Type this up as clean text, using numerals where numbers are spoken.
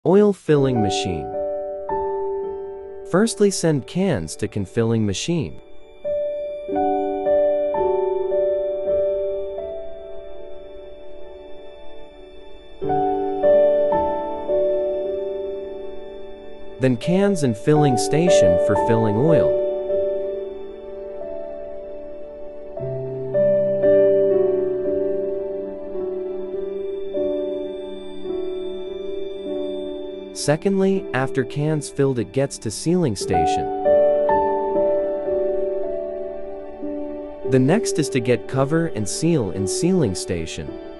Oil filling machine. Firstly, send cans to can filling machine. Then cans and filling station for filling oil. Secondly, after cans filled, it gets to sealing station. The next is to get cover and seal in sealing station.